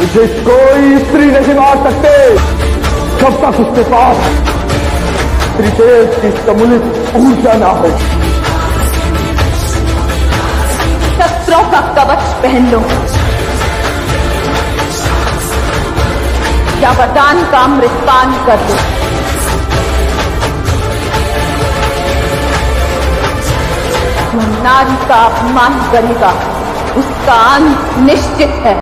तुझे कोई स्त्री नहीं मार सकते जब तक उसके पास त्रिदेव की सम्मिलित ऊर्जा ना हो। शस्त्रों का कवच पहन लो या वरदान का अमृतपान कर लो। जो नारी का अपमान करेगा उसका अंत निश्चित है।